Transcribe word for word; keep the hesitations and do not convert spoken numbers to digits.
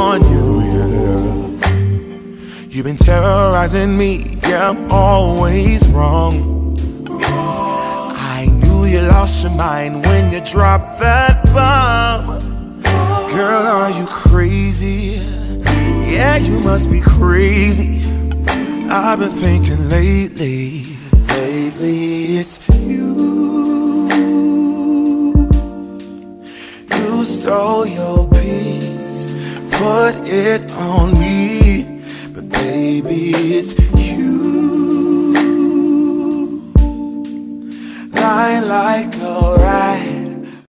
on you, yeah. You've been terrorizing me, yeah, I'm always wrong. I knew you lost your mind when you dropped that bomb. Girl, are you crazy? Yeah, you must be crazy. I've been thinking lately, lately it's you. You stole your peace, put it on me, but baby it's you. Lying like a rat,